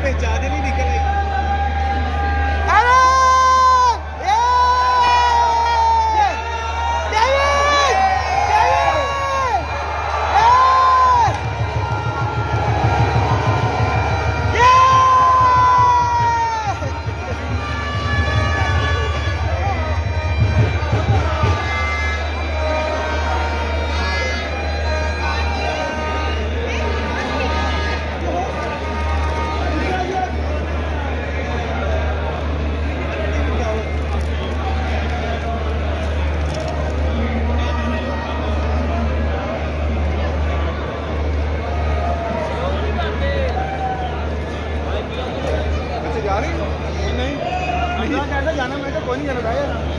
पहचान ही नहीं निकल आई। जा रही नहीं जाना, मैं तो कोई नहीं जाना था यार।